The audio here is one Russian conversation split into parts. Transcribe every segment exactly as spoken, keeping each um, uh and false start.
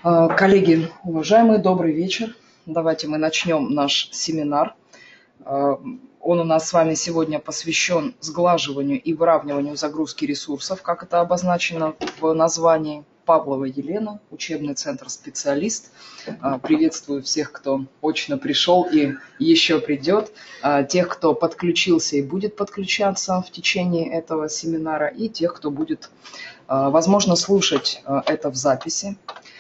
Коллеги, уважаемые, добрый вечер. Давайте мы начнем наш семинар. Он у нас с вами сегодня посвящен сглаживанию и выравниванию загрузки ресурсов, как это обозначено в названии. Павлова Елена, учебный центр «Специалист». Приветствую всех, кто очно пришел и еще придет, тех, кто подключился и будет подключаться в течение этого семинара, и тех, кто будет, возможно, слушать это в записи.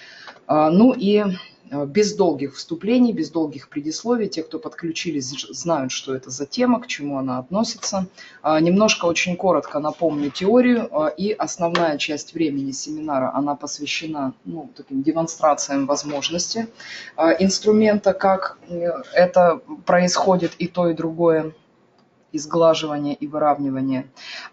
Ну и без долгих вступлений, без долгих предисловий, те, кто подключились, знают, что это за тема, к чему она относится. Немножко очень коротко напомню теорию, и основная часть времени семинара, она посвящена ну, таким демонстрациям возможностей инструмента, как это происходит и то, и другое, и сглаживание, и выравнивание.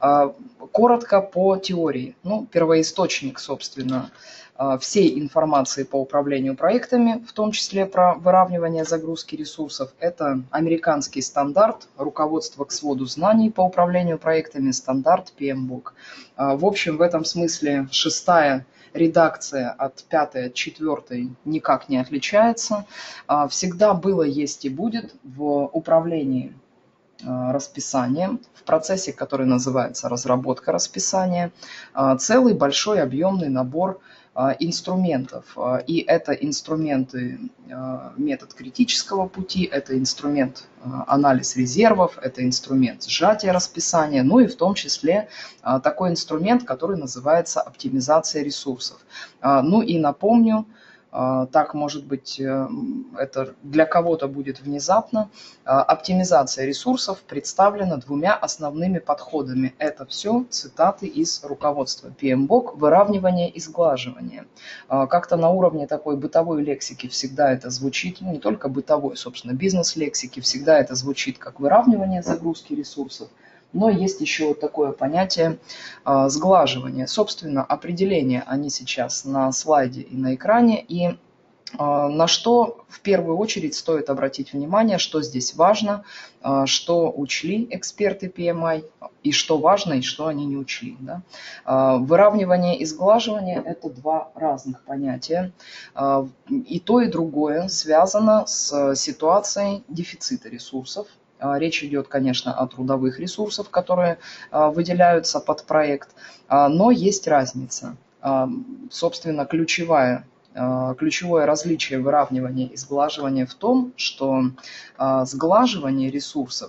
Коротко по теории. Ну, первоисточник, собственно, всей информации по управлению проектами, в том числе про выравнивание загрузки ресурсов, это американский стандарт руководства к своду знаний по управлению проектами, стандарт пи эм бок. В общем, в этом смысле шестая редакция от пятой, от четвертой никак не отличается. Всегда было, есть и будет в управлении расписанием, в процессе, который называется разработка расписания, целый большой объемный набор инструментов. И это инструменты метод критического пути, это инструмент анализ резервов, это инструмент сжатия расписания, ну и в том числе такой инструмент, который называется оптимизация ресурсов. Ну и напомню, так, может быть, это для кого-то будет внезапно. Оптимизация ресурсов представлена двумя основными подходами. Это все цитаты из руководства пи эм бок, выравнивание и сглаживание. Как-то на уровне такой бытовой лексики всегда это звучит, не только бытовой, собственно, бизнес-лексики, всегда это звучит как выравнивание загрузки ресурсов. Но есть еще вот такое понятие э, сглаживания. Собственно, определения они сейчас на слайде и на экране. И э, на что в первую очередь стоит обратить внимание, что здесь важно, э, что учли эксперты пи эм ай, и что важно, и что они не учли. Да? Э, выравнивание и сглаживание – это два разных понятия. Э, и то, и другое связано с ситуацией дефицита ресурсов. Речь идет, конечно, о трудовых ресурсах, которые выделяются под проект, но есть разница. Собственно, ключевая, ключевое различие выравнивания и сглаживания в том, что сглаживание ресурсов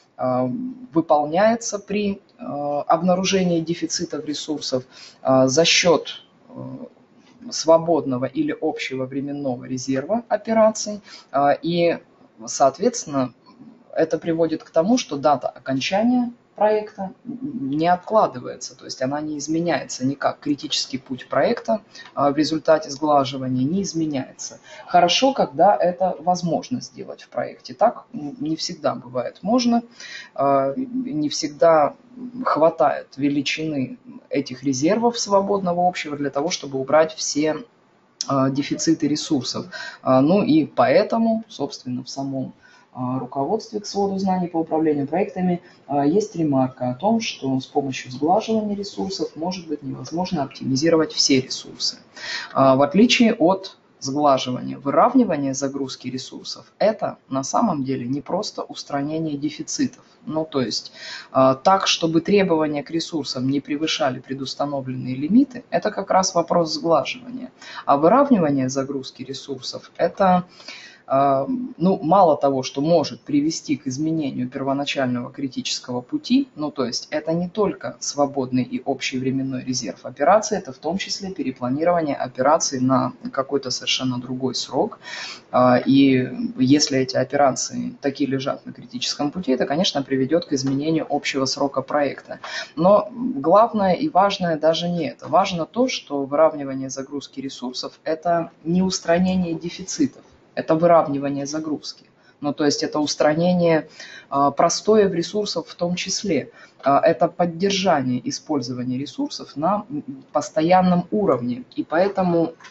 выполняется при обнаружении дефицитов ресурсов за счет свободного или общего временного резерва операций, и, соответственно, это приводит к тому, что дата окончания проекта не откладывается, то есть она не изменяется никак. Критический путь проекта в результате сглаживания не изменяется. Хорошо, когда это возможно сделать в проекте. Так не всегда бывает можно, не всегда хватает величины этих резервов свободного общего для того, чтобы убрать все дефициты ресурсов. Ну и поэтому, собственно, в самом руководстве к своду знаний по управлению проектами есть ремарка о том, что с помощью сглаживания ресурсов может быть невозможно оптимизировать все ресурсы. В отличие от сглаживания, выравнивание загрузки ресурсов – это на самом деле не просто устранение дефицитов. Ну, то есть так, чтобы требования к ресурсам не превышали предустановленные лимиты, это как раз вопрос сглаживания. А выравнивание загрузки ресурсов – это ну, мало того, что может привести к изменению первоначального критического пути, ну, то есть это не только свободный и общий временной резерв операции, это в том числе перепланирование операций на какой-то совершенно другой срок. И если эти операции такие лежат на критическом пути, это, конечно, приведет к изменению общего срока проекта. Но главное и важное даже не это. Важно то, что выравнивание загрузки ресурсов – это не устранение дефицитов. Это выравнивание загрузки. Ну, то есть это устранение а, простоя в ресурсах в том числе. А, это поддержание использования ресурсов на постоянном уровне. И поэтому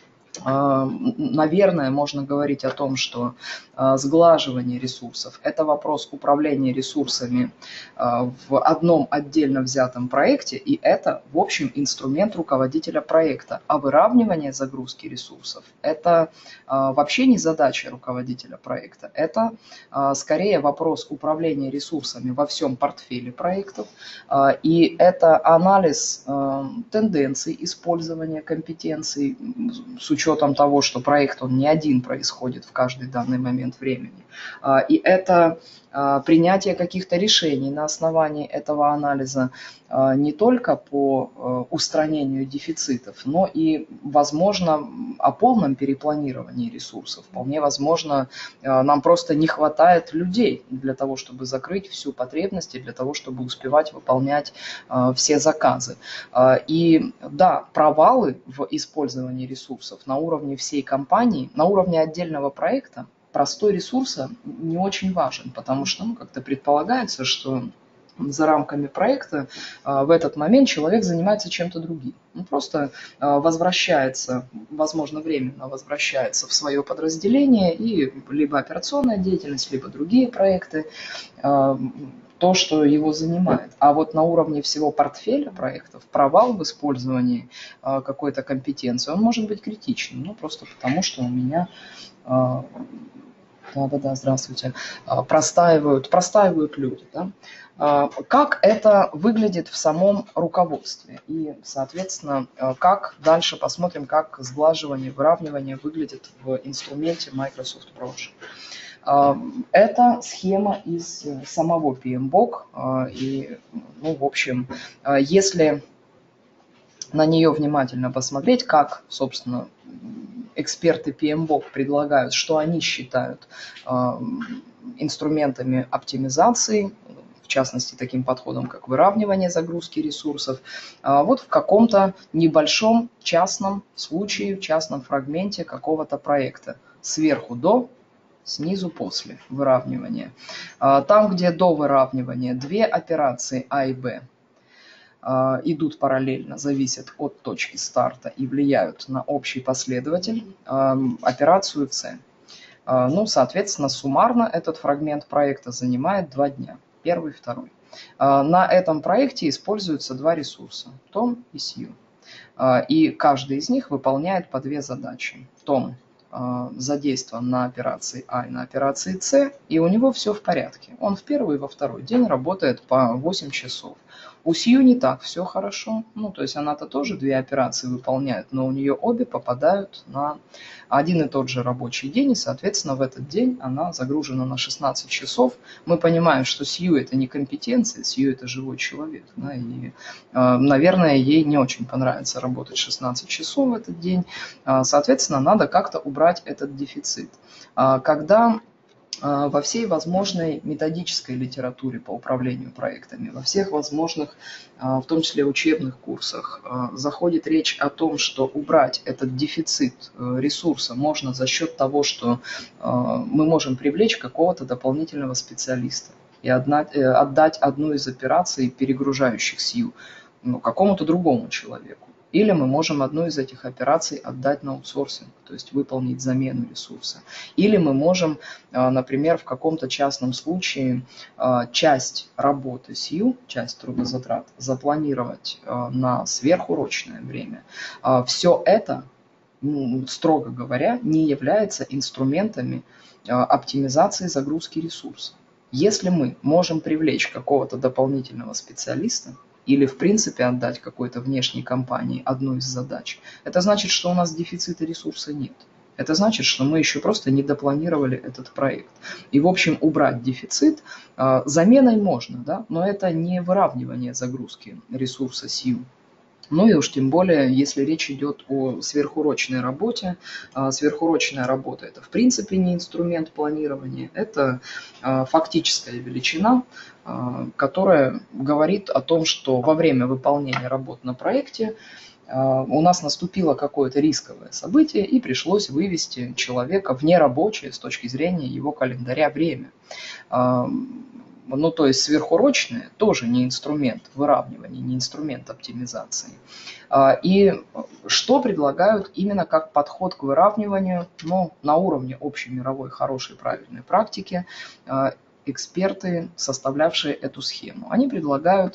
наверное, можно говорить о том, что сглаживание ресурсов – это вопрос управления ресурсами в одном отдельно взятом проекте, и это, в общем, инструмент руководителя проекта. А выравнивание загрузки ресурсов – это вообще не задача руководителя проекта, это скорее вопрос управления ресурсами во всем портфеле проектов, и это анализ тенденций использования компетенций с учетом того, что проект он не один происходит в каждый данный момент времени. И это принятие каких-то решений на основании этого анализа не только по устранению дефицитов, но и, возможно, о полном перепланировании ресурсов. Вполне возможно, нам просто не хватает людей для того, чтобы закрыть всю потребность и для того, чтобы успевать выполнять все заказы. И да, провалы в использовании ресурсов на уровне всей компании, на уровне отдельного проекта, простой ресурса не очень важен, потому что ну, как-то предполагается, что за рамками проекта в этот момент человек занимается чем-то другим. Он просто возвращается, возможно, временно возвращается в свое подразделение, и либо операционная деятельность, либо другие проекты, то, что его занимает. А вот на уровне всего портфеля проектов провал в использовании какой-то компетенции, он может быть критичным, ну просто потому, что у меня... Да-да-да, здравствуйте. Простаивают, простаивают люди. Да? Как это выглядит в самом руководстве? И, соответственно, как дальше посмотрим, как сглаживание, выравнивание выглядит в инструменте Microsoft Protion. Это схема из самого пи эм бок. И, ну, в общем, если на нее внимательно посмотреть, как, собственно, эксперты пи эм бок предлагают, что они считают э, инструментами оптимизации, в частности, таким подходом, как выравнивание загрузки ресурсов, э, вот в каком-то небольшом частном случае, частном фрагменте какого-то проекта. Сверху до, снизу после выравнивания. Э, там, где до выравнивания две операции А и Б идут параллельно, зависят от точки старта и влияют на общий последователь, операцию С. Ну, соответственно, суммарно этот фрагмент проекта занимает два дня, первый и второй. На этом проекте используются два ресурса, том и сью. И каждый из них выполняет по две задачи. Том задействован на операции А и на операции С, и у него все в порядке. Он в первый и во второй день работает по восемь часов. У Сью не так все хорошо, ну то есть она-то тоже две операции выполняет, но у нее обе попадают на один и тот же рабочий день, и соответственно в этот день она загружена на шестнадцать часов. Мы понимаем, что Сью это не компетенция, Сью это живой человек, да, и, наверное, ей не очень понравится работать шестнадцать часов в этот день, соответственно, надо как-то убрать этот дефицит. Когда во всей возможной методической литературе по управлению проектами, во всех возможных, в том числе учебных курсах, заходит речь о том, что убрать этот дефицит ресурса можно за счет того, что мы можем привлечь какого-то дополнительного специалиста и отдать одну из операций, перегружающих Сью, ну, какому-то другому человеку. Или мы можем одну из этих операций отдать на аутсорсинг, то есть выполнить замену ресурса. Или мы можем, например, в каком-то частном случае часть работы Сью, часть трудозатрат, запланировать на сверхурочное время. Все это, строго говоря, не является инструментами оптимизации загрузки ресурса. Если мы можем привлечь какого-то дополнительного специалиста, или в принципе отдать какой-то внешней компании одну из задач, это значит, что у нас дефицита ресурса нет. Это значит, что мы еще просто не допланировали этот проект. И, в общем, убрать дефицит э, заменой можно, да, но это не выравнивание загрузки ресурса Сью. Ну и уж тем более, если речь идет о сверхурочной работе. Сверхурочная работа – это в принципе не инструмент планирования, это фактическая величина, которая говорит о том, что во время выполнения работ на проекте у нас наступило какое-то рисковое событие и пришлось вывести человека в нерабочее с точки зрения его календаря время. ну то есть сверхурочные, тоже не инструмент выравнивания, не инструмент оптимизации. И что предлагают именно как подход к выравниванию, ну, на уровне общей мировой хорошей правильной практики эксперты, составлявшие эту схему? Они предлагают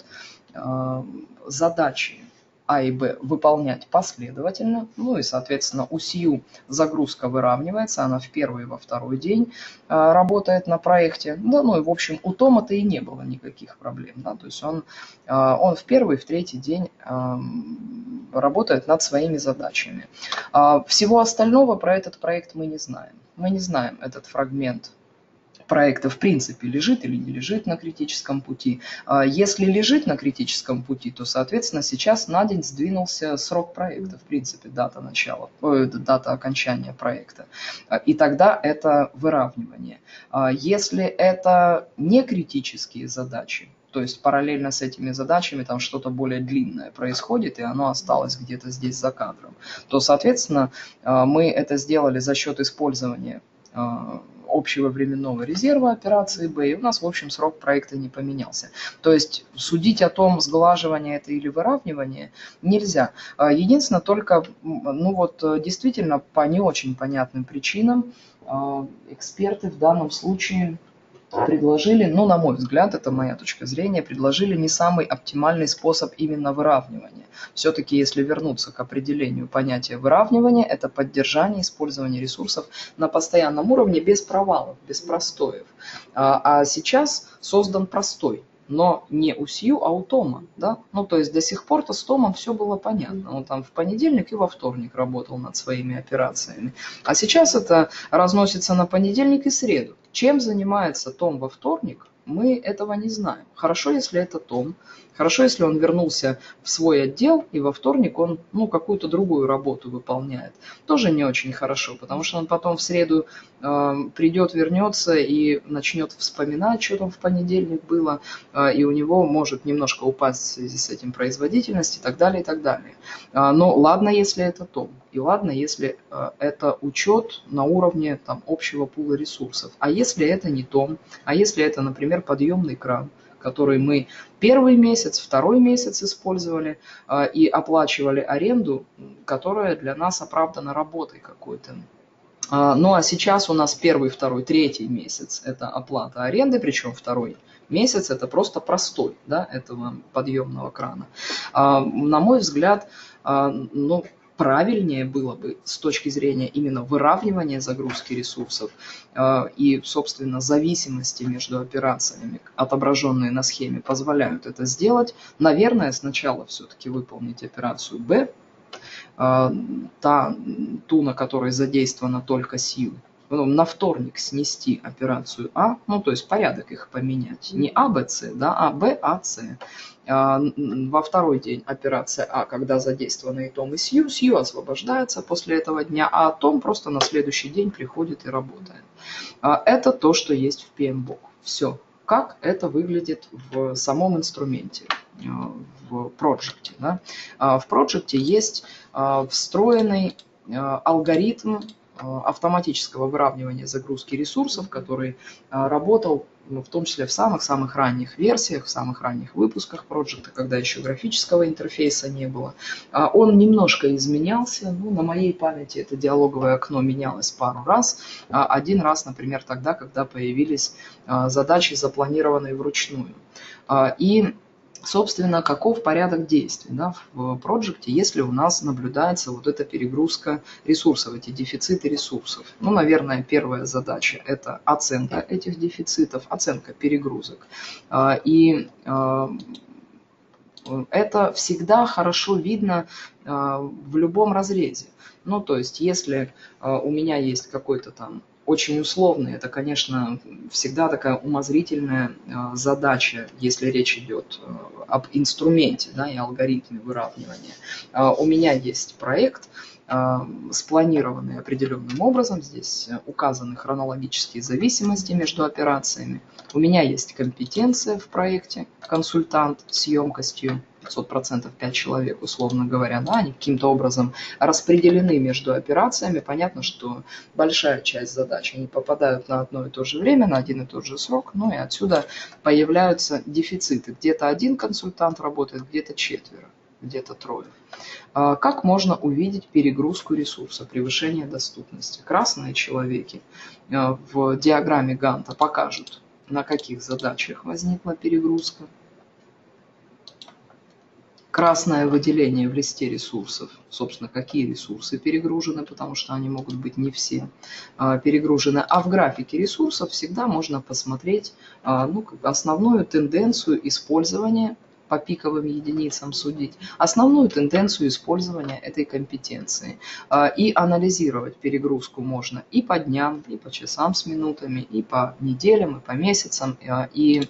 задачи А и Б выполнять последовательно, ну и, соответственно, у Сью загрузка выравнивается, она в первый и во второй день а, работает на проекте. Да, ну и, в общем, у Тома-то и не было никаких проблем. Да, то есть он, а, он в первый и в третий день а, работает над своими задачами. А, всего остального про этот проект мы не знаем. Мы не знаем этот фрагмент проекта в принципе лежит или не лежит на критическом пути. Если лежит на критическом пути, то, соответственно, сейчас на день сдвинулся срок проекта, в принципе, дата начала, дата окончания проекта. И тогда это выравнивание. Если это не критические задачи, то есть параллельно с этими задачами там что-то более длинное происходит, и оно осталось где-то здесь за кадром, то, соответственно, мы это сделали за счет использования общего временного резерва операции Б, и у нас, в общем, срок проекта не поменялся. То есть судить о том, сглаживание это или выравнивание, нельзя. Единственное, только, ну вот, действительно, по не очень понятным причинам эксперты в данном случае предложили, ну, на мой взгляд, это моя точка зрения, предложили не самый оптимальный способ именно выравнивания. Все-таки, если вернуться к определению понятия выравнивания, это поддержание использования ресурсов на постоянном уровне без провалов, без простоев. А, а сейчас создан простой, но не у Сью, а у Тома. Да? Ну, то есть до сих пор-то с Томом все было понятно. Он там в понедельник и во вторник работал над своими операциями. А сейчас это разносится на понедельник и среду. Чем занимается Том во вторник, мы этого не знаем. Хорошо, если это Том. Хорошо, если он вернулся в свой отдел, и во вторник он, ну, какую-то другую работу выполняет. Тоже не очень хорошо, потому что он потом в среду э, придет, вернется и начнет вспоминать, что там в понедельник было, э, и у него может немножко упасть в связи с этим производительность и так далее, и так далее. Э, но ладно, если это Том, и ладно, если э, это учет на уровне там, общего пула ресурсов. А если это не Том, а если это, например, подъемный кран, который мы первый месяц, второй месяц использовали э, и оплачивали аренду, которая для нас оправдана работой какой-то. Э, ну а сейчас у нас первый, второй, третий месяц – это оплата аренды, причем второй месяц – это просто простой, да, этого подъемного крана. Э, на мой взгляд, э, ну, правильнее было бы с точки зрения именно выравнивания загрузки ресурсов э, и, собственно, зависимости между операциями, отображенные на схеме, позволяют это сделать. Наверное, сначала все-таки выполнить операцию Б, э, та, ту, на которой задействована только Сью. На вторник снести операцию А, ну то есть порядок их поменять. Не А, Б, С, да, а Б, А, С. Во второй день операция А, когда задействованы и Том, и Сью, Сью освобождается после этого дня, а Том просто на следующий день приходит и работает. Это то, что есть в пи эм бок. Все. Как это выглядит в самом инструменте, в проекте. Да? В проекте есть встроенный алгоритм автоматического выравнивания загрузки ресурсов, который работал в том числе в самых-самых ранних версиях, в самых ранних выпусках проекта, когда еще графического интерфейса не было. Он немножко изменялся, ну, на моей памяти это диалоговое окно менялось пару раз. Один раз, например, тогда, когда появились задачи, запланированные вручную. И собственно, каков порядок действий, да, в проекте, если у нас наблюдается вот эта перегрузка ресурсов, эти дефициты ресурсов. Ну, наверное, первая задача – это оценка этих дефицитов, оценка перегрузок. И это всегда хорошо видно в любом разрезе. Ну, то есть, если у меня есть какой-то там очень условный, это, конечно, всегда такая умозрительная задача, если речь идет об инструменте, да, и алгоритме выравнивания. У меня есть проект, спланированный определенным образом, здесь указаны хронологические зависимости между операциями. У меня есть компетенция в проекте, консультант с емкостью пятьсот процентов пять человек, условно говоря, да, они каким-то образом распределены между операциями. Понятно, что большая часть задач, они попадают на одно и то же время, на один и тот же срок, ну и отсюда появляются дефициты. Где-то один консультант работает, где-то четверо, где-то трое. Как можно увидеть перегрузку ресурса, превышение доступности? Красные человеки в диаграмме Ганта покажут, на каких задачах возникла перегрузка. Красное выделение в листе ресурсов, собственно, какие ресурсы перегружены, потому что они могут быть не все перегружены. А в графике ресурсов всегда можно посмотреть ну, основную тенденцию использования, по пиковым единицам судить, основную тенденцию использования этой компетенции. И анализировать перегрузку можно и по дням, и по часам с минутами, и по неделям, и по месяцам, и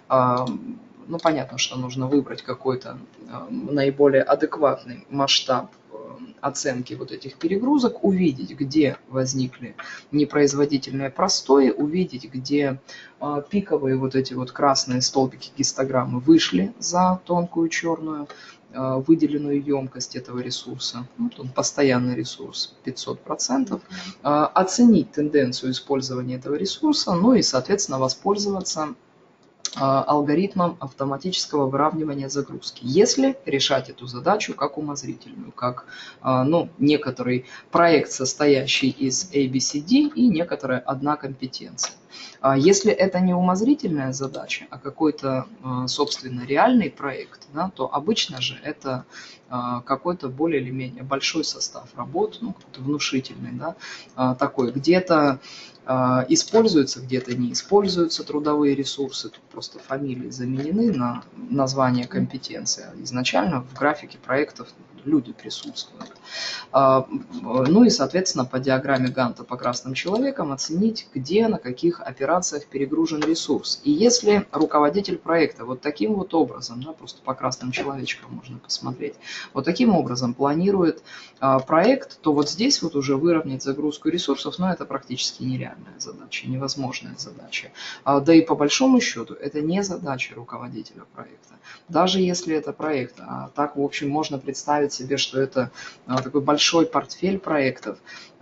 ну, понятно, что нужно выбрать какой-то наиболее адекватный масштаб оценки вот этих перегрузок, увидеть, где возникли непроизводительные простои, увидеть, где пиковые вот эти вот красные столбики гистограммы вышли за тонкую черную выделенную емкость этого ресурса, вот он постоянный ресурс пятьсот процентов, оценить тенденцию использования этого ресурса, ну и, соответственно, воспользоваться алгоритмом автоматического выравнивания загрузки, если решать эту задачу как умозрительную, как ну, некоторый проект, состоящий из A, B, C, D и некоторая одна компетенция. Если это не умозрительная задача, а какой-то, собственно, реальный проект, да, то обычно же это какой-то более или менее большой состав работ, ну, какой-то внушительный, да, такой, где-то используются, где-то не используются трудовые ресурсы, тут просто фамилии заменены на название компетенции. Изначально в графике проектов люди присутствуют. Ну и, соответственно, по диаграмме Ганта по красным человекам оценить, где, на каких операциях перегружен ресурс. И если руководитель проекта вот таким вот образом, да, просто по красным человечкам можно посмотреть, вот таким образом планирует проект, то вот здесь вот уже выровнять загрузку ресурсов, но это практически нереальная задача, невозможная задача. Да и по большому счету это не задача руководителя проекта. Даже если это проект, а так, в общем, можно представить себе, что это такой большой портфель проектов.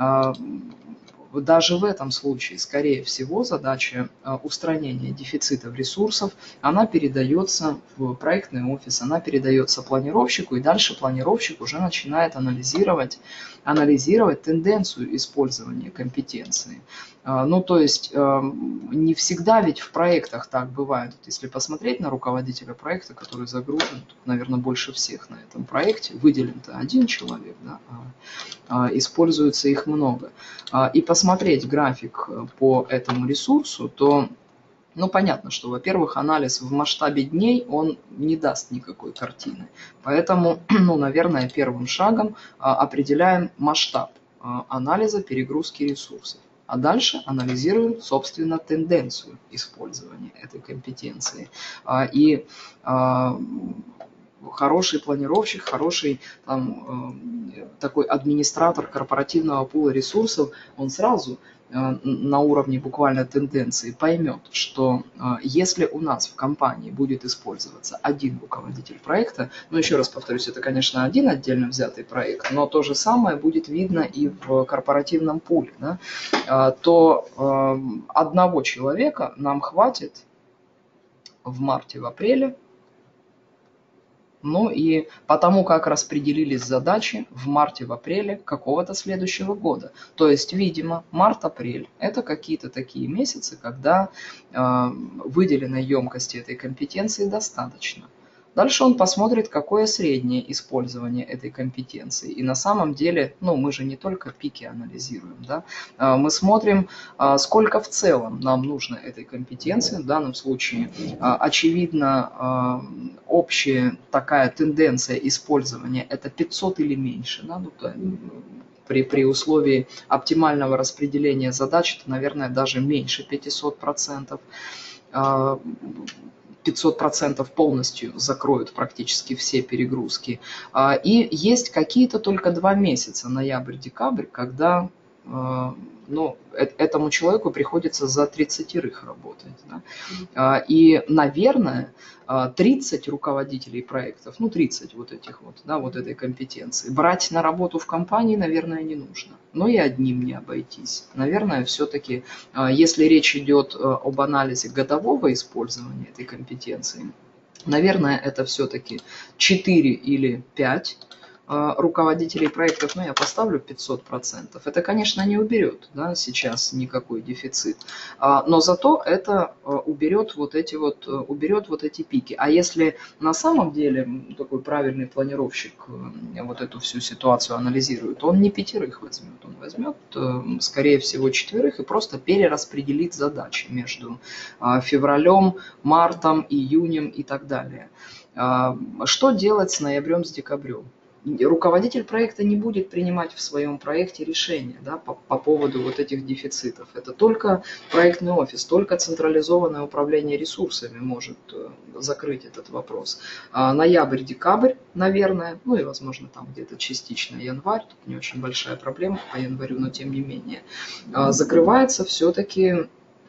Даже в этом случае, скорее всего, задача устранения дефицитов ресурсов, она передается в проектный офис, она передается планировщику, и дальше планировщик уже начинает анализировать, анализировать тенденцию использования компетенции. Ну, то есть, не всегда ведь в проектах так бывает. Если посмотреть на руководителя проекта, который загружен, тут, наверное, больше всех на этом проекте, выделен-то один человек, да, а используется их много. И посмотреть график по этому ресурсу, то, ну, понятно, что, во-первых, анализ в масштабе дней, он не даст никакой картины. Поэтому, ну, наверное, первым шагом определяем масштаб анализа перегрузки ресурсов. А дальше анализируем, собственно, тенденцию использования этой компетенции. И хороший планировщик, хороший там, такой администратор корпоративного пула ресурсов, он сразу на уровне буквально тенденции поймет, что если у нас в компании будет использоваться один руководитель проекта, ну еще раз повторюсь, это, конечно, один отдельно взятый проект, но то же самое будет видно и в корпоративном пуле, да, то одного человека нам хватит в марте, в апреле. Ну и потому как распределились задачи в марте, в апреле какого-то следующего года. То есть, видимо, март-апрель – это какие-то такие месяцы, когда э, выделенной емкости этой компетенции достаточно. Дальше он посмотрит, какое среднее использование этой компетенции. И на самом деле, ну, мы же не только пики анализируем, да? Мы смотрим, сколько в целом нам нужно этой компетенции. В данном случае, очевидно, общая такая тенденция использования – это пятьсот или меньше. Да? При, при условии оптимального распределения задач, это, наверное, даже меньше пятисот процентов. пятьсот процентов полностью закроют практически все перегрузки. И есть какие-то только два месяца, ноябрь-декабрь, когда ну, этому человеку приходится за тридцатерых работать. Да? И, наверное, тридцать руководителей проектов, ну, тридцать вот этих вот, да, вот этой компетенции, брать на работу в компании, наверное, не нужно. Но и одним не обойтись. Наверное, все-таки, если речь идет об анализе годового использования этой компетенции, наверное, это все-таки четыре или пять руководителей проектов, ну, я поставлю пятьсот процентов. Это, конечно, не уберет, да, сейчас никакой дефицит, но зато это уберет вот эти вот, уберет вот эти пики. А если на самом деле такой правильный планировщик вот эту всю ситуацию анализирует, он не пятерых возьмет, он возьмет, скорее всего, четверых и просто перераспределит задачи между февралем, мартом, июнем и так далее. Что делать с ноябрем, с декабрем? Руководитель проекта не будет принимать в своем проекте решения, да, по, по поводу вот этих дефицитов. Это только проектный офис, только централизованное управление ресурсами может закрыть этот вопрос. А ноябрь, декабрь, наверное, ну и, возможно, там где-то частично январь, тут не очень большая проблема по январю, но тем не менее, закрывается все-таки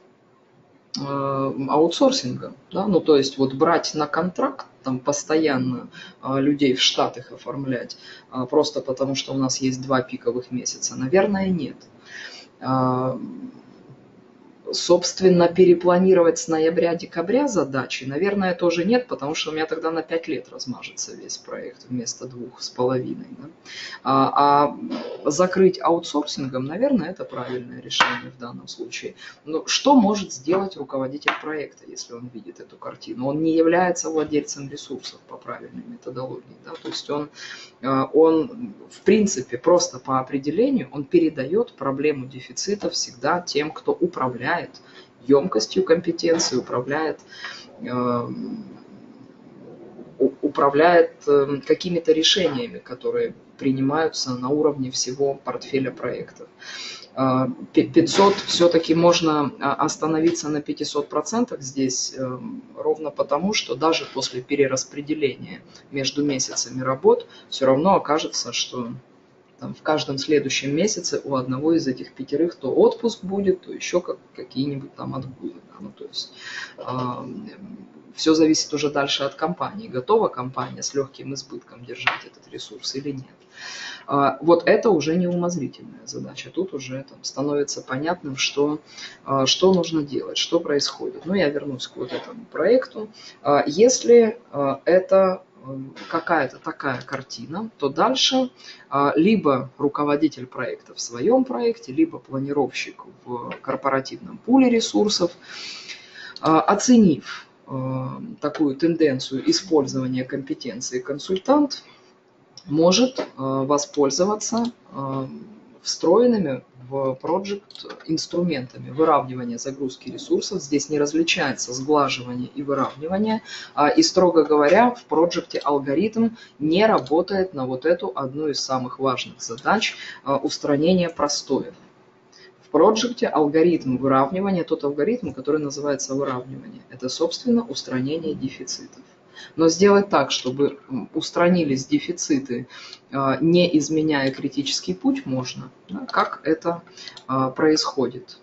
аутсорсингом, да? Ну, то есть вот брать на контракт, там постоянно людей в штат их оформлять, просто потому что у нас есть два пиковых месяца, наверное, нет. Собственно, перепланировать с ноября-декабря задачи, наверное, тоже нет, потому что у меня тогда на пять лет размажется весь проект вместо двух с половиной. Да? А, а закрыть аутсорсингом, наверное, это правильное решение в данном случае. Но что может сделать руководитель проекта, если он видит эту картину? Он не является владельцем ресурсов по правильной методологии. Да? То есть он, он, в принципе, просто по определению, он передает проблему дефицита всегда тем, кто управляет емкостью компетенции, управляет, э, управляет э, какими-то решениями, которые принимаются на уровне всего портфеля проектов. пятьсот все-таки можно остановиться на пятьсот процентов здесь э, ровно потому, что даже после перераспределения между месяцами работ все равно окажется, что там, в каждом следующем месяце у одного из этих пятерых то отпуск будет, то еще как, какие-нибудь там отгулы. Да? Ну, то есть э, все зависит уже дальше от компании. Готова компания с легким избытком держать этот ресурс или нет. Э, вот это уже не умозрительная задача. Тут уже там, становится понятным, что, э, что нужно делать, что происходит. Ну, я вернусь к вот этому проекту. Э, если э, это какая-то такая картина, то дальше либо руководитель проекта в своем проекте, либо планировщик в корпоративном пуле ресурсов, оценив такую тенденцию использования компетенции консультант, может воспользоваться встроенными в проект инструментами выравнивания загрузки ресурсов. Здесь не различается сглаживание и выравнивание. И, строго говоря, в проекте алгоритм не работает на вот эту одну из самых важных задач устранения простоев. В проекте алгоритм выравнивания, тот алгоритм, который называется выравнивание, это, собственно, устранение дефицитов. Но сделать так, чтобы устранились дефициты, не изменяя критический путь, можно. Как это происходит?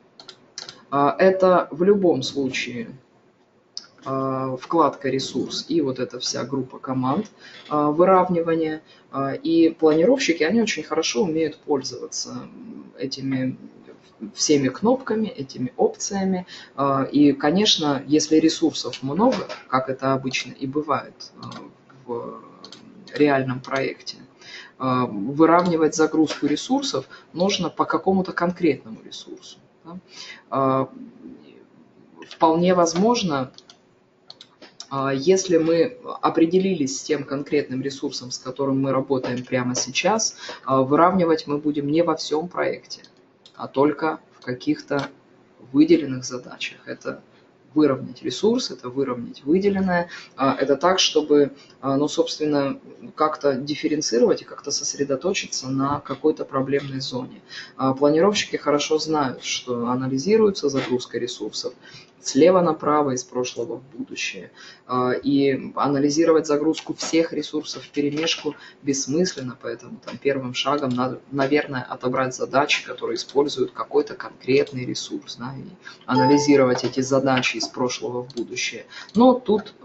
Это в любом случае вкладка ресурс и вот эта вся группа команд выравнивания. И планировщики, они очень хорошо умеют пользоваться этими всеми кнопками, этими опциями. И, конечно, если ресурсов много, как это обычно и бывает в реальном проекте, выравнивать загрузку ресурсов нужно по какому-то конкретному ресурсу. Вполне возможно, если мы определились с тем конкретным ресурсом, с которым мы работаем прямо сейчас, выравнивать мы будем не во всем проекте, а только в каких-то выделенных задачах. Это выровнять ресурс, это выровнять выделенное. Это так, чтобы, ну, собственно, как-то дифференцировать и как-то сосредоточиться на какой-то проблемной зоне. Планировщики хорошо знают, что анализируется загрузка ресурсов слева направо, из прошлого в будущее. И анализировать загрузку всех ресурсов вперемешку бессмысленно, поэтому там первым шагом надо, наверное, отобрать задачи, которые используют какой-то конкретный ресурс, да, и анализировать эти задачи из прошлого в будущее. Но тут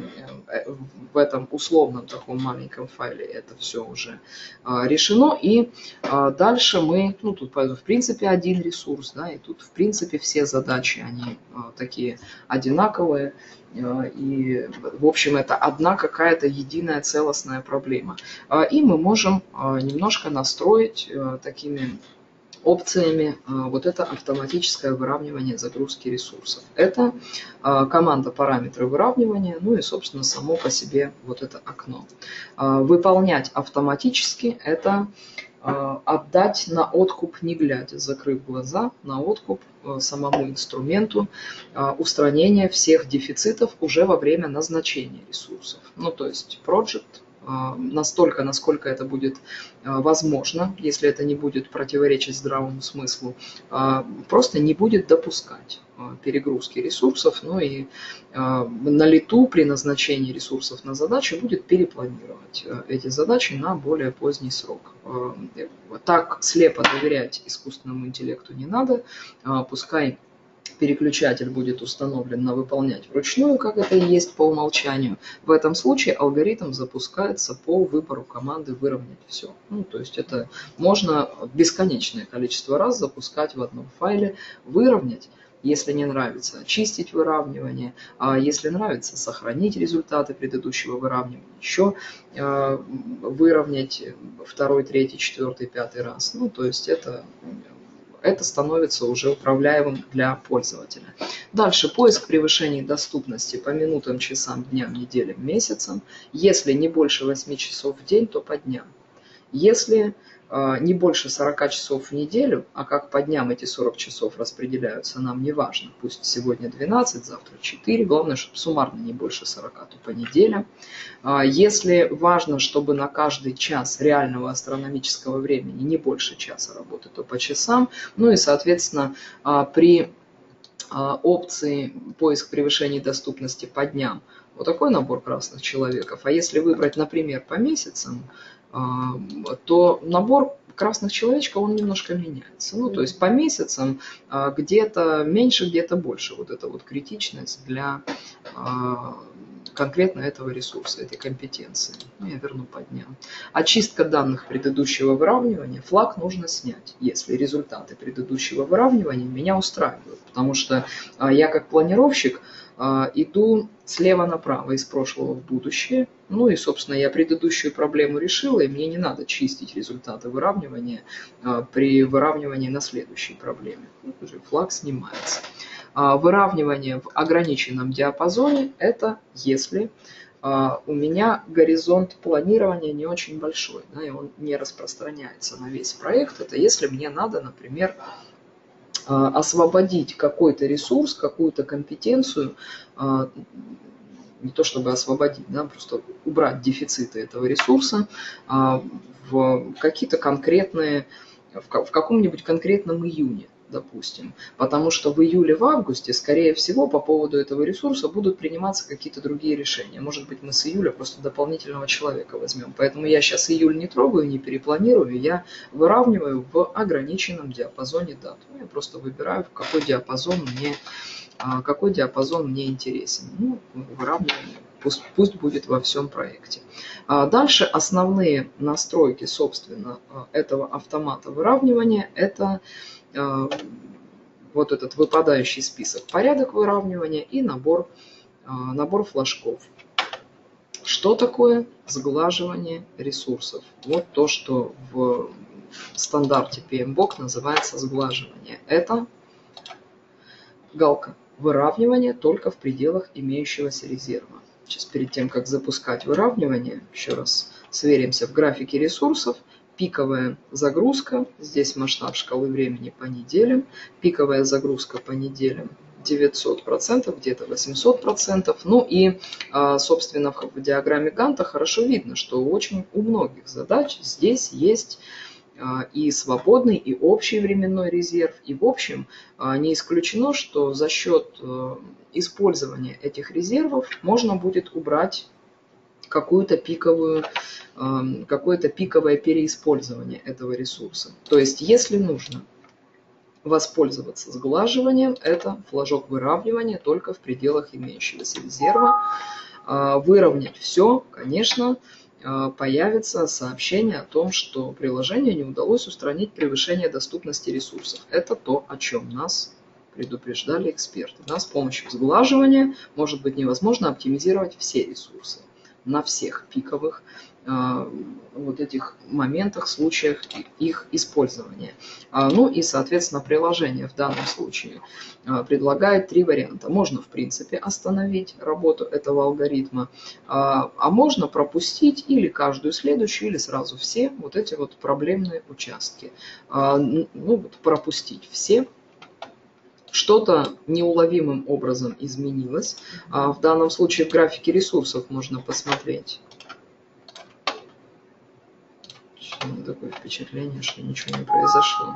в этом условном таком маленьком файле это все уже решено, и дальше мы, ну тут в принципе один ресурс, да, и тут в принципе все задачи, они такие одинаковые, и в общем это одна какая-то единая целостная проблема. И мы можем немножко настроить такими опциями вот это автоматическое выравнивание загрузки ресурсов. Это команда параметры выравнивания, ну и собственно само по себе вот это окно. Выполнять автоматически — это отдать на откуп не глядя, закрыв глаза, на откуп самому инструменту устранения всех дефицитов уже во время назначения ресурсов. Ну то есть project настолько, насколько это будет возможно, если это не будет противоречить здравому смыслу, просто не будет допускать перегрузки ресурсов, ну и на лету при назначении ресурсов на задачи будет перепланировать эти задачи на более поздний срок. Так слепо доверять искусственному интеллекту не надо, пускай переключатель будет установлен на выполнять вручную, как это и есть по умолчанию. В этом случае алгоритм запускается по выбору команды выровнять все. Ну, то есть это можно бесконечное количество раз запускать в одном файле, выровнять. Если не нравится, очистить выравнивание, а если нравится, сохранить результаты предыдущего выравнивания, еще выровнять второй, третий, четвертый, пятый раз. Ну, то есть это... это становится уже управляемым для пользователя. Дальше поиск превышений доступности по минутам, часам, дням, неделям, месяцам. Если не больше восьми часов в день, то по дням. Если э, не больше сорока часов в неделю, а как по дням эти сорок часов распределяются, нам не важно. Пусть сегодня двенадцать, завтра четыре, главное, чтобы суммарно не больше сорока, то по неделям. Э, если важно, чтобы на каждый час реального астрономического времени не больше часа работы, то по часам. Ну и, соответственно, э, при э, опции поиск превышений доступности по дням, вот такой набор красных человеков. А если выбрать, например, по месяцам, то набор красных человечков, он немножко меняется. Ну, то есть по месяцам где-то меньше, где-то больше. Вот эта вот критичность для конкретно этого ресурса, этой компетенции. Я верну по дням. Очистка данных предыдущего выравнивания. Флаг нужно снять, если результаты предыдущего выравнивания меня устраивают. Потому что я как планировщик иду слева направо из прошлого в будущее. Ну и, собственно, я предыдущую проблему решила, и мне не надо чистить результаты выравнивания при выравнивании на следующей проблеме. Флаг снимается. Выравнивание в ограниченном диапазоне – это если у меня горизонт планирования не очень большой, да, и он не распространяется на весь проект. Это если мне надо, например, освободить какой-то ресурс, какую-то компетенцию, не то чтобы освободить, да, просто убрать дефициты этого ресурса в какие-то конкретные, в каком-нибудь конкретном июне, допустим. Потому что в июле, в августе, скорее всего, по поводу этого ресурса будут приниматься какие-то другие решения. Может быть, мы с июля просто дополнительного человека возьмем. Поэтому я сейчас июль не трогаю, не перепланирую, я выравниваю в ограниченном диапазоне дат. Я просто выбираю, в какой диапазон мне, какой диапазон мне интересен. Ну, выравнивание пусть, пусть будет во всем проекте. Дальше основные настройки, собственно, этого автомата выравнивания – это вот этот выпадающий список, порядок выравнивания и набор, набор флажков. Что такое сглаживание ресурсов? Вот то, что в стандарте пи эм бок называется сглаживание. Это галка выравнивания только в пределах имеющегося резерва. Сейчас перед тем, как запускать выравнивание, еще раз сверимся в графике ресурсов. Пиковая загрузка, здесь масштаб шкалы времени по неделям, пиковая загрузка по неделям девятьсот процентов, где-то восемьсот процентов. Ну и, собственно, в диаграмме Ганта хорошо видно, что очень у многих задач здесь есть и свободный, и общий временной резерв. И в общем не исключено, что за счет использования этих резервов можно будет убрать какую-то пиковую, какое-то пиковое переиспользование этого ресурса. То есть, если нужно воспользоваться сглаживанием, это флажок выравнивания только в пределах имеющегося резерва. Выровнять все, конечно, появится сообщение о том, что приложению не удалось устранить превышение доступности ресурсов. Это то, о чем нас предупреждали эксперты. Да, с помощью сглаживания может быть невозможно оптимизировать все ресурсы на всех пиковых э, вот этих моментах, случаях их использования. А, ну и, соответственно, приложение в данном случае э, предлагает три варианта. Можно, в принципе, остановить работу этого алгоритма, а, а можно пропустить или каждую следующую, или сразу все вот эти вот проблемные участки. А, ну, вот пропустить все. Что-то неуловимым образом изменилось. В данном случае в графике ресурсов можно посмотреть. Такое впечатление, что ничего не произошло.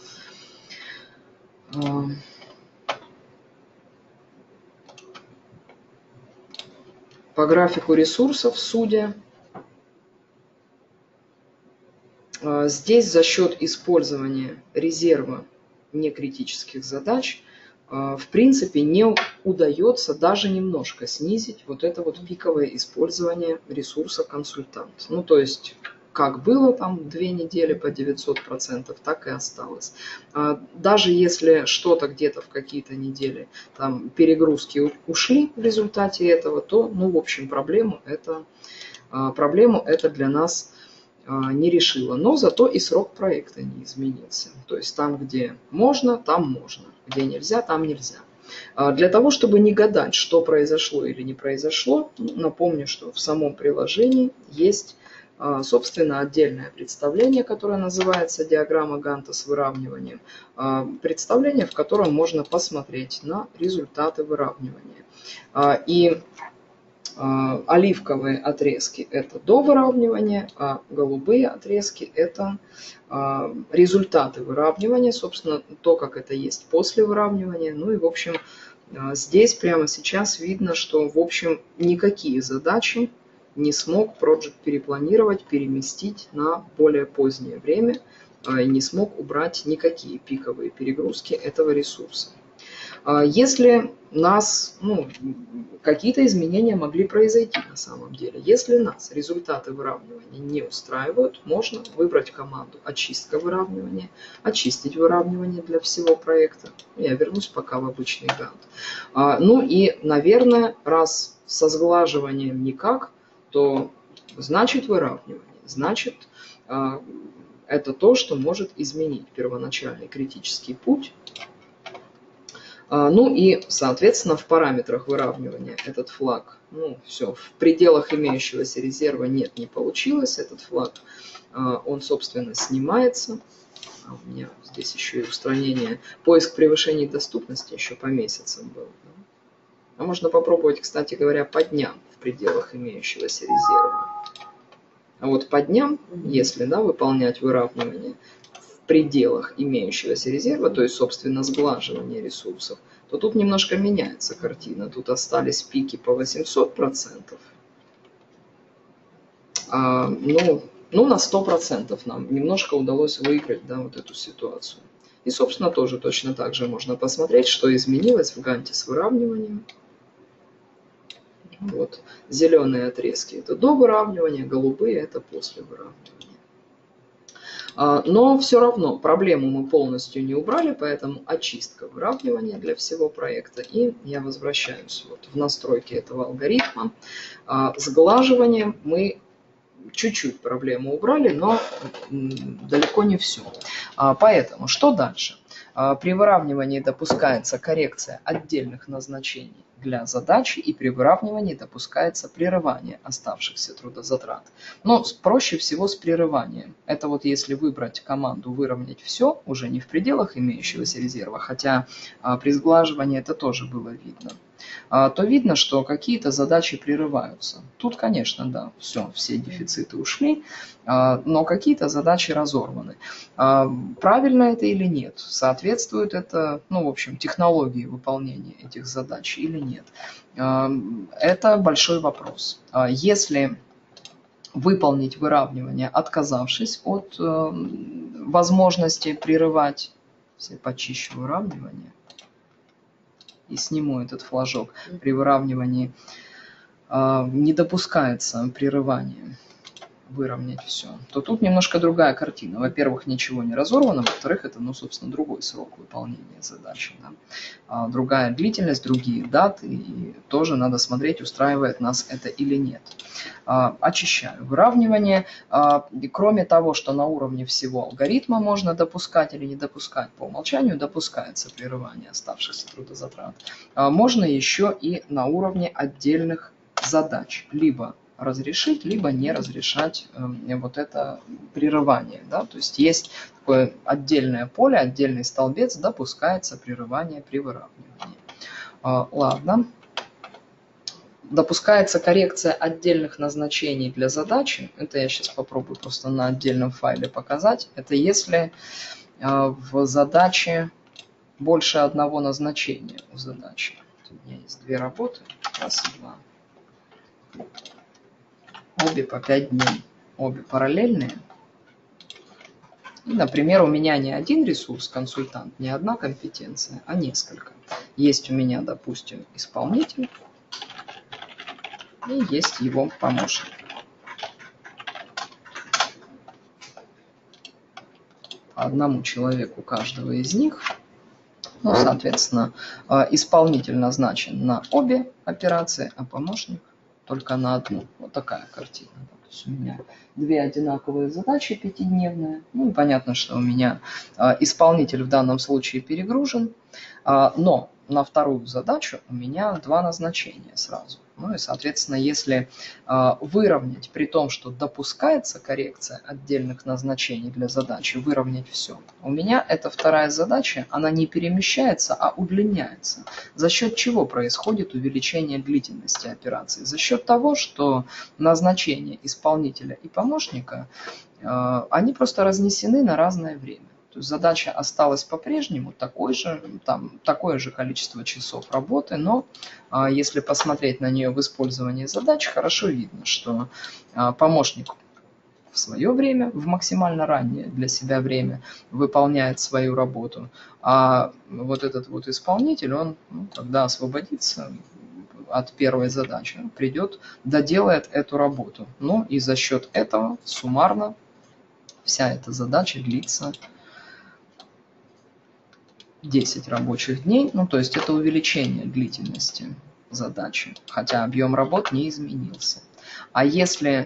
По графику ресурсов, судя, здесь за счет использования резерва некритических задач, в принципе, не удается даже немножко снизить вот это вот пиковое использование ресурса консультант. Ну, то есть, как было там две недели по девятьсот процентов, так и осталось. Даже если что-то где-то в какие-то недели там перегрузки ушли в результате этого, то, ну, в общем, проблему это, проблему это для нас не решила, но зато и срок проекта не изменился. То есть там, где можно, там можно, где нельзя, там нельзя. Для того, чтобы не гадать, что произошло или не произошло, напомню, что в самом приложении есть, собственно, отдельное представление, которое называется диаграмма Ганта с выравниванием. Представление, в котором можно посмотреть на результаты выравнивания. И оливковые отрезки – это до выравнивания, а голубые отрезки – это результаты выравнивания, собственно, то, как это есть после выравнивания. Ну и, в общем, здесь прямо сейчас видно, что, в общем, никакие задачи не смог Project перепланировать, переместить на более позднее время и не смог убрать никакие пиковые перегрузки этого ресурса. Если нас, ну, какие-то изменения могли произойти на самом деле, если нас результаты выравнивания не устраивают, можно выбрать команду «Очистка выравнивания», очистить выравнивание для всего проекта. Я вернусь пока в обычный Gantt. Ну и, наверное, раз со сглаживанием никак, то значит выравнивание, значит это то, что может изменить первоначальный критический путь. Ну и, соответственно, в параметрах выравнивания этот флаг, ну все, в пределах имеющегося резерва нет, не получилось. Этот флаг, он, собственно, снимается. А у меня здесь еще и устранение, поиск превышений доступности еще по месяцам был. А можно попробовать, кстати говоря, по дням в пределах имеющегося резерва. А вот по дням, если, да, выполнять выравнивание в пределах имеющегося резерва, то есть, собственно, сглаживание ресурсов, то тут немножко меняется картина. Тут остались пики по восемьсот процентов. А, ну, ну, на сто процентов нам немножко удалось выиграть, да, вот эту ситуацию. И, собственно, тоже точно так же можно посмотреть, что изменилось в Ганте с выравниванием. Вот. Зеленые отрезки – это до выравнивания, голубые – это после выравнивания. Но все равно проблему мы полностью не убрали, поэтому очистка выравнивания для всего проекта. И я возвращаюсь вот в настройки этого алгоритма. Сглаживанием мы чуть-чуть проблему убрали, но далеко не всю. Поэтому что дальше? При выравнивании допускается коррекция отдельных назначений для задачи, и при выравнивании допускается прерывание оставшихся трудозатрат. Но проще всего с прерыванием. Это вот если выбрать команду «Выровнять все», уже не в пределах имеющегося резерва, хотя при сглаживании это тоже было видно. то видно, что какие-то задачи прерываются. Тут, конечно, да, все, все дефициты ушли, но какие-то задачи разорваны. Правильно это или нет? Соответствует это, ну, в общем, технологии выполнения этих задач или нет? Это большой вопрос. Если выполнить выравнивание, отказавшись от возможности прерывать, если почищу выравнивание и сниму этот флажок, при выравнивании не допускается прерывание, выровнять все, то тут немножко другая картина. Во-первых, ничего не разорвано, во-вторых, это, ну, собственно, другой срок выполнения задачи. Да? А другая длительность, другие даты, и тоже надо смотреть, устраивает нас это или нет. А, очищаю выравнивание. А, кроме того, что на уровне всего алгоритма можно допускать или не допускать, по умолчанию допускается прерывание оставшихся трудозатрат, а, можно еще и на уровне отдельных задач, либо разрешить, либо не разрешать э, вот это прерывание. Да? То есть есть такое отдельное поле, отдельный столбец, допускается прерывание при выравнивании. А, ладно. Допускается коррекция отдельных назначений для задачи. Это я сейчас попробую просто на отдельном файле показать. Это если э, в задаче больше одного назначения у задачи. У меня есть две работы, раз и два. Обе по пять дней, обе параллельные. И, например, у меня не один ресурс, консультант, не одна компетенция, а несколько. Есть у меня, допустим, исполнитель и есть его помощник. Одному человеку каждого из них, ну, соответственно, исполнитель назначен на обе операции, а помощник только на одну. Вот такая картина. То есть у меня две одинаковые задачи пятидневные. Ну и понятно, что у меня исполнитель в данном случае перегружен, но на вторую задачу у меня два назначения сразу. Ну и, соответственно, если выровнять, при том, что допускается коррекция отдельных назначений для задачи, выровнять все, у меня эта вторая задача, она не перемещается, а удлиняется. За счет чего происходит увеличение длительности операции? За счет того, что назначения исполнителя и помощника, они просто разнесены на разное время. То есть задача осталась по-прежнему, такой же, там, такое же количество часов работы, но а, если посмотреть на нее в использовании задач, хорошо видно, что а, помощник в свое время, в максимально раннее для себя время выполняет свою работу, а вот этот вот исполнитель, он, ну, когда освободится от первой задачи, придет, доделает эту работу. Ну и за счет этого суммарно вся эта задача длится десять рабочих дней, ну то есть это увеличение длительности задачи, хотя объем работ не изменился. А если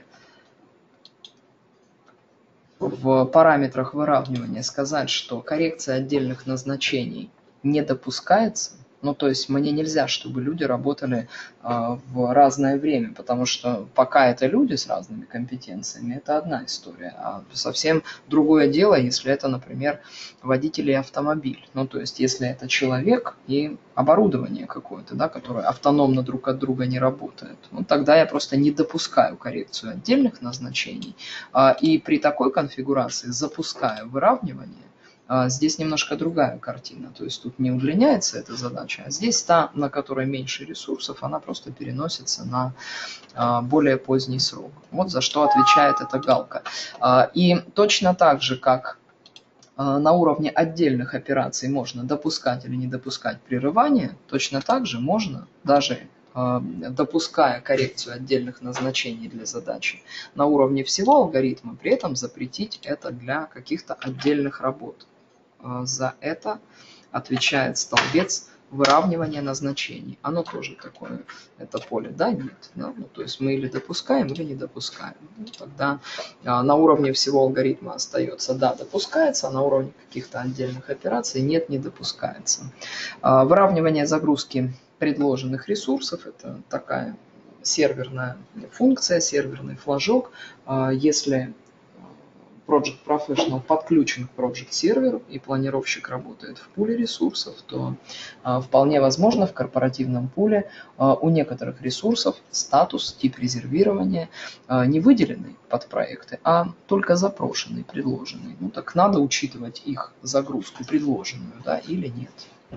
в параметрах выравнивания сказать, что коррекция отдельных назначений не допускается, ну то есть мне нельзя, чтобы люди работали э, в разное время, потому что пока это люди с разными компетенциями, это одна история, а совсем другое дело, если это, например, водитель и автомобиль. Ну то есть если это человек и оборудование какое-то, да, которое автономно друг от друга не работает, ну тогда я просто не допускаю коррекцию отдельных назначений, э, и при такой конфигурации запускаю выравнивание. Здесь немножко другая картина, то есть тут не удлиняется эта задача, а здесь та, на которой меньше ресурсов, она просто переносится на более поздний срок. Вот за что отвечает эта галка. И точно так же, как на уровне отдельных операций можно допускать или не допускать прерывание, точно так же можно, даже допуская коррекцию отдельных назначений для задачи, на уровне всего алгоритма, при этом запретить это для каких-то отдельных работ. За это отвечает столбец выравнивания назначений. Оно тоже такое, это поле, да, нет. Да? Ну, то есть мы или допускаем, или не допускаем. Ну, тогда а, на уровне всего алгоритма остается да, допускается, а на уровне каких-то отдельных операций нет, не допускается. А, выравнивание загрузки предложенных ресурсов – это такая серверная функция, серверный флажок. А, если Project Professional подключен к Project серверу и планировщик работает в пуле ресурсов, то а, вполне возможно в корпоративном пуле а, у некоторых ресурсов статус, тип резервирования а, не выделенный под проекты, а только запрошенный, предложенный. Ну так надо учитывать их загрузку предложенную, да, или нет.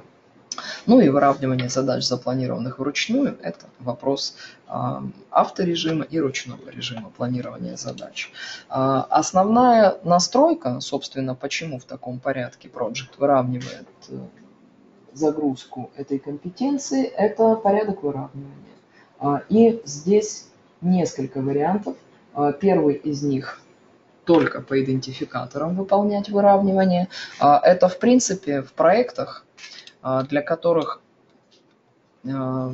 Ну и выравнивание задач, запланированных вручную, это вопрос э, авторежима и ручного режима планирования задач. Э, основная настройка, собственно, почему в таком порядке Project выравнивает э, загрузку этой компетенции, это порядок выравнивания. Э, и здесь несколько вариантов. Э, первый из них только по идентификаторам выполнять выравнивание. Э, это, в принципе, в проектах, для которых, в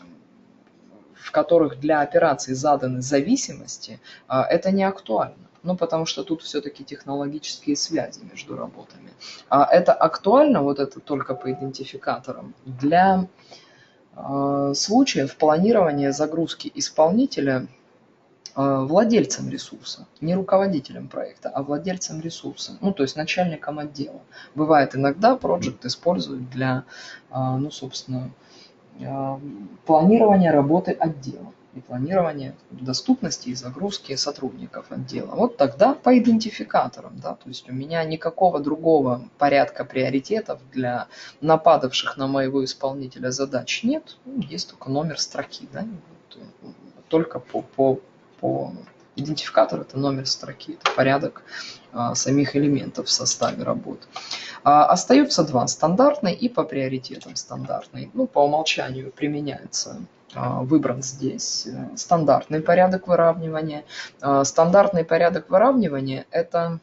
которых для операций заданы зависимости, это не актуально. Ну, потому что тут все-таки технологические связи между работами. Это актуально, вот это только по идентификаторам, для случаев планирования загрузки исполнителя владельцем ресурса, не руководителем проекта, а владельцем ресурса, ну, то есть начальником отдела. Бывает иногда Project используют для, ну, собственно, планирования работы отдела и планирования доступности и загрузки сотрудников отдела. Вот тогда по идентификаторам, да, то есть у меня никакого другого порядка приоритетов для нападавших на моего исполнителя задач нет, ну, есть только номер строки, да, только по, по по идентификатору это номер строки, это порядок а, самих элементов в составе работы. А, остаются два, стандартный и по приоритетам стандартный. Ну, по умолчанию применяется, а, выбран здесь стандартный порядок выравнивания. А, стандартный порядок выравнивания это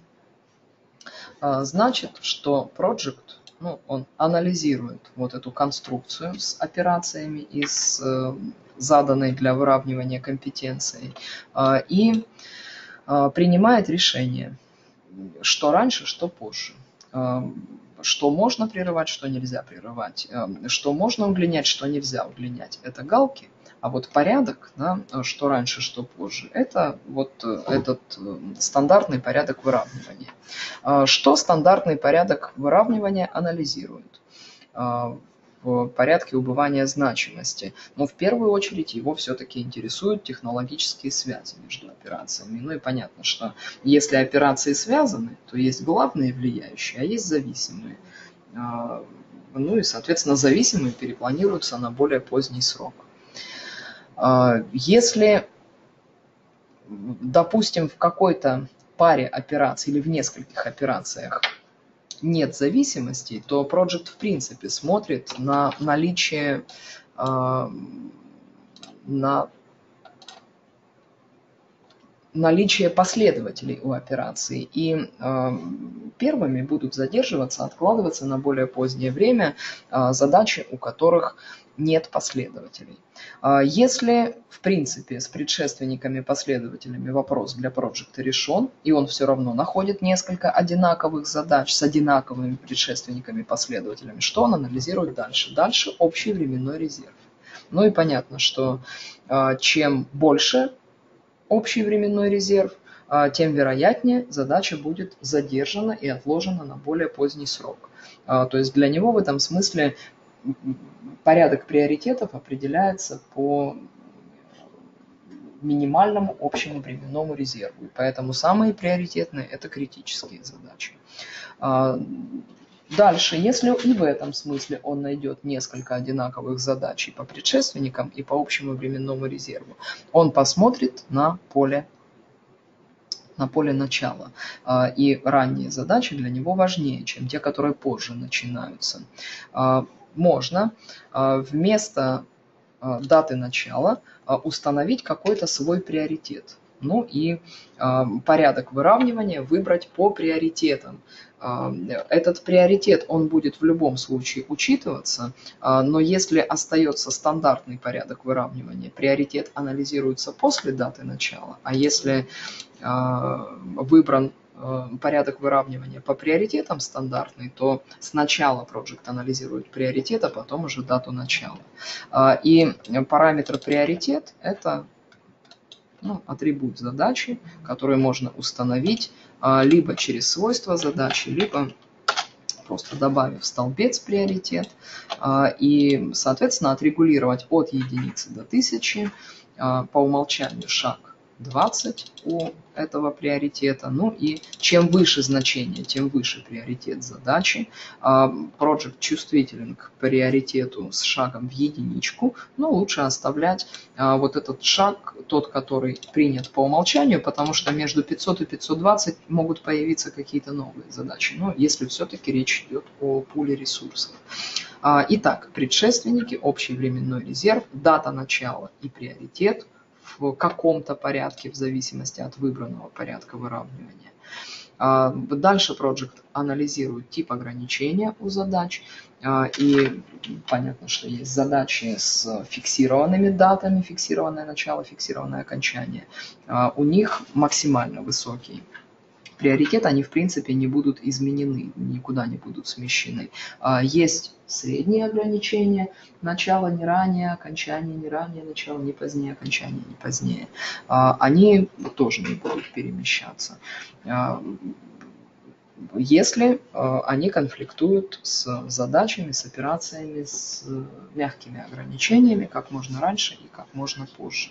а, значит, что Project, ну, он анализирует вот эту конструкцию с операциями из заданной для выравнивания компетенцией, и принимает решение, что раньше, что позже, что можно прерывать, что нельзя прерывать, что можно удлинять, что нельзя удлинять. Это галки, а вот порядок, да, что раньше, что позже, это вот этот стандартный порядок выравнивания. Что стандартный порядок выравнивания анализирует в порядке убывания значимости? Но в первую очередь его все-таки интересуют технологические связи между операциями. Ну и понятно, что если операции связаны, то есть главные влияющие, а есть зависимые. Ну и, соответственно, зависимые перепланируются на более поздний срок. Если, допустим, в какой-то паре операций или в нескольких операциях нет зависимостей, то Project в принципе смотрит на наличие, э, на наличие последователей у операции. И э, первыми будут задерживаться, откладываться на более позднее время э, задачи, у которых нет последователей. Если, в принципе, с предшественниками-последователями вопрос для проекта решен, и он все равно находит несколько одинаковых задач с одинаковыми предшественниками-последователями, что он анализирует дальше? Дальше общий временной резерв. Ну и понятно, что чем больше общий временной резерв, тем вероятнее задача будет задержана и отложена на более поздний срок. То есть для него в этом смысле порядок приоритетов определяется по минимальному общему временному резерву. И поэтому самые приоритетные – это критические задачи. Дальше, если и в этом смысле он найдет несколько одинаковых задач и по предшественникам, и по общему временному резерву, он посмотрит на поле, на поле начала. И ранние задачи для него важнее, чем те, которые позже начинаются. Можно вместо даты начала установить какой-то свой приоритет. Ну и порядок выравнивания выбрать по приоритетам. Этот приоритет, он будет в любом случае учитываться, но если остается стандартный порядок выравнивания, приоритет анализируется после даты начала, а если выбран порядок выравнивания по приоритетам стандартный, то сначала Project анализирует приоритет, а потом уже дату начала. И параметр приоритет – это Ну, атрибут задачи, который можно установить либо через свойства задачи, либо просто добавив столбец приоритет и, соответственно, отрегулировать от единицы до тысячи, по умолчанию шаг двадцать у этого приоритета. Ну и чем выше значение, тем выше приоритет задачи. Project чувствителен к приоритету с шагом в единичку, но лучше оставлять вот этот шаг, тот, который принят по умолчанию, потому что между пятьсот и пятьсот двадцать могут появиться какие-то новые задачи, но если все-таки речь идет о пуле ресурсов. Итак, предшественники, общий временной резерв, дата начала и приоритет в каком-то порядке в зависимости от выбранного порядка выравнивания. Дальше Project анализирует тип ограничения у задач. И понятно, что есть задачи с фиксированными датами, фиксированное начало, фиксированное окончание. У них максимально высокий приоритет, они в принципе не будут изменены, никуда не будут смещены. Есть средние ограничения, начало не ранее, окончание не ранее, начало не позднее, окончание не позднее. Они тоже не будут перемещаться, если они конфликтуют с задачами, с операциями, с мягкими ограничениями, как можно раньше и как можно позже.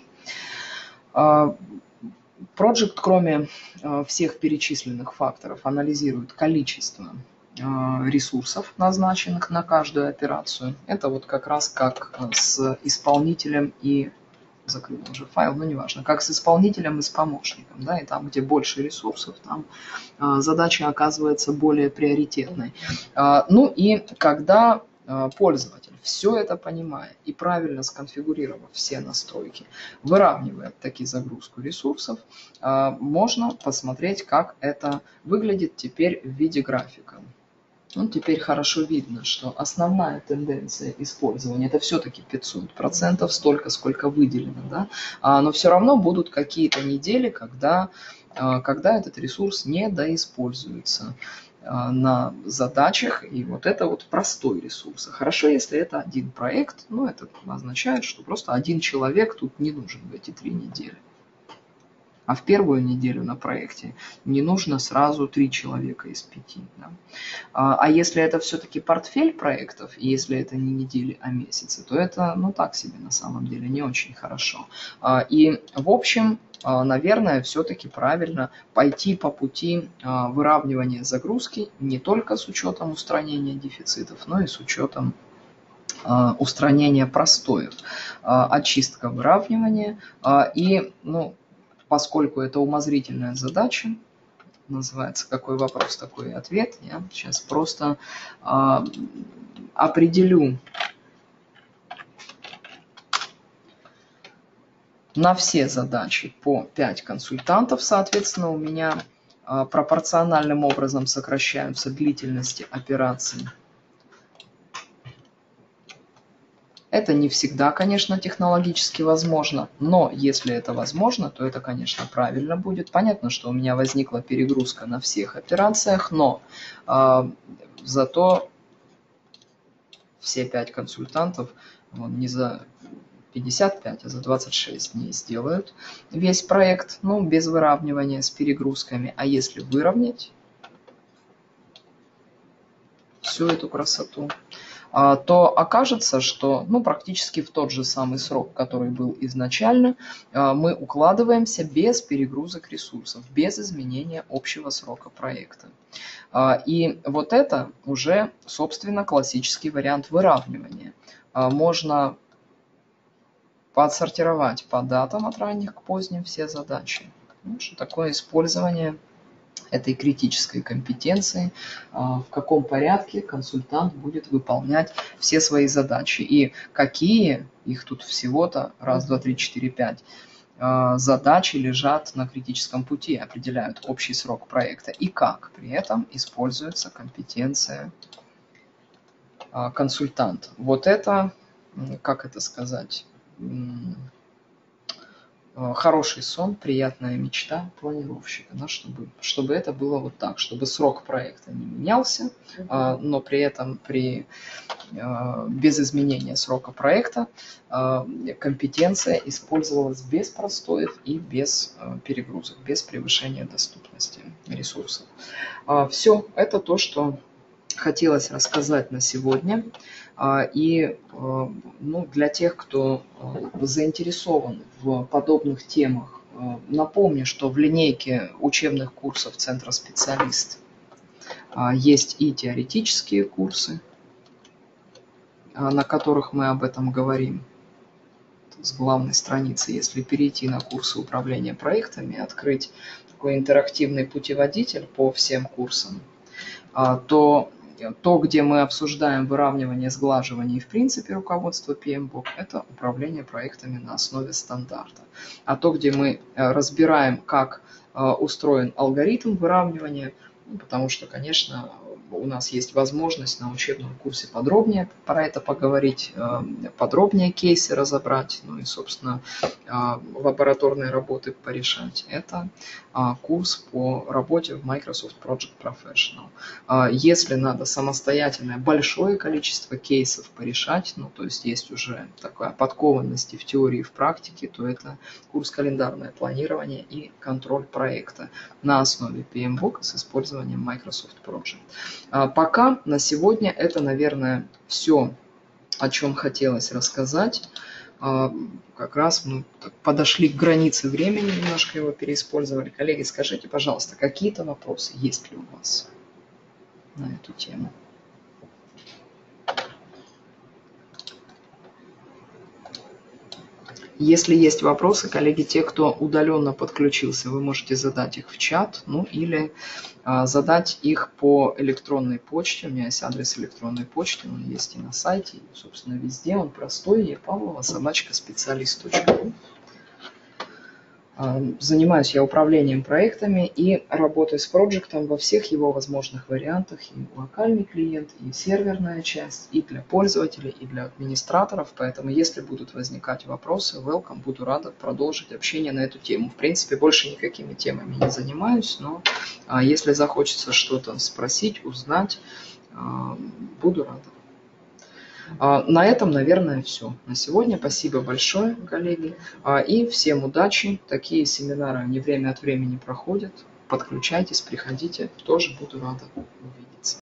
Project, кроме всех перечисленных факторов, анализирует количество ресурсов, назначенных на каждую операцию. Это вот как раз как с исполнителем и... закрыл уже файл, но неважно, как с исполнителем и с помощником. Да, и там, где больше ресурсов, там задача оказывается более приоритетной. Ну и когда пользователь, все это понимая и правильно сконфигурировав все настройки, выравнивает таки загрузку ресурсов, можно посмотреть, как это выглядит теперь в виде графика. Ну, теперь хорошо видно, что основная тенденция использования это все-таки пятьсот процентов, столько, сколько выделено, да? а, но все равно будут какие-то недели, когда, когда этот ресурс недоиспользуется на задачах, и вот это вот простой ресурс. Хорошо, если это один проект, но это означает, что просто один человек тут не нужен в эти три недели. А в первую неделю на проекте не нужно сразу три человека из пяти. Да? А если это все-таки портфель проектов, и если это не недели, а месяцы, то это, ну, так себе на самом деле, не очень хорошо. И, в общем, наверное, все-таки правильно пойти по пути выравнивания загрузки не только с учетом устранения дефицитов, но и с учетом устранения простоев. Очистка выравнивания и, ну, поскольку это умозрительная задача, называется «Какой вопрос, такой ответ», я сейчас просто а, определю на все задачи по пять консультантов, соответственно, у меня а, пропорциональным образом сокращаются длительности операций. Это не всегда, конечно, технологически возможно, но если это возможно, то это, конечно, правильно будет. Понятно, что у меня возникла перегрузка на всех операциях, но э, зато все пять консультантов вон, не за пятьдесят пять, а за двадцать шесть дней сделают весь проект, ну, без выравнивания с перегрузками. А если выровнять всю эту красоту, то окажется, что, ну, практически в тот же самый срок, который был изначально, мы укладываемся без перегрузок ресурсов, без изменения общего срока проекта. И вот это уже, собственно, классический вариант выравнивания. Можно поотсортировать по датам от ранних к поздним все задачи. Ну, что такое использование этой критической компетенции, в каком порядке консультант будет выполнять все свои задачи и какие, их тут всего-то раз, два, три, четыре, пять, задачи лежат на критическом пути, определяют общий срок проекта и как при этом используется компетенция консультанта. Вот это, как это сказать, хороший сон, приятная мечта планировщика, да, чтобы, чтобы это было вот так, чтобы срок проекта не менялся, uh-huh. но при этом при, без изменения срока проекта компетенция использовалась без простоев и без перегрузок, без превышения доступности ресурсов. Все это то, что хотелось рассказать на сегодня. И ну, для тех, кто заинтересован в подобных темах, напомню, что в линейке учебных курсов Центра «Специалист» есть и теоретические курсы, на которых мы об этом говорим. С главной страницы, если перейти на курсы управления проектами, открыть такой интерактивный путеводитель по всем курсам, то то, где мы обсуждаем выравнивание, сглаживание и, в принципе, руководство пи эм бок, это управление проектами на основе стандарта. А то, где мы разбираем, как устроен алгоритм выравнивания, потому что, конечно, у нас есть возможность на учебном курсе подробнее про это поговорить, подробнее кейсы разобрать, ну и, собственно, лабораторные работы порешать. Это курс по работе в Microsoft Project Professional. Если надо самостоятельное большое количество кейсов порешать, ну то есть есть уже такая подкованность и в теории, и в практике, то это курс календарное планирование и контроль проекта на основе пи эм бок с использованием Microsoft Project. Пока на сегодня это, наверное, все, о чем хотелось рассказать. Как раз мы подошли к границе времени, немножко его переиспользовали. Коллеги, скажите, пожалуйста, какие-то вопросы есть ли у вас на эту тему? Если есть вопросы, коллеги, те, кто удаленно подключился, вы можете задать их в чат, ну или а, задать их по электронной почте. У меня есть адрес электронной почты, он есть и на сайте, и, собственно, везде. Он простой, епавлова собака специалист точка ру. Занимаюсь я управлением проектами и работой с проектом во всех его возможных вариантах. И локальный клиент, и серверная часть, и для пользователей, и для администраторов. Поэтому, если будут возникать вопросы, welcome, буду рада продолжить общение на эту тему. В принципе, больше никакими темами не занимаюсь, но если захочется что-то спросить, узнать, буду рада. На этом, наверное, все. На сегодня спасибо большое, коллеги. И всем удачи. Такие семинары, они время от времени проходят. Подключайтесь, приходите. Тоже буду рада увидеться.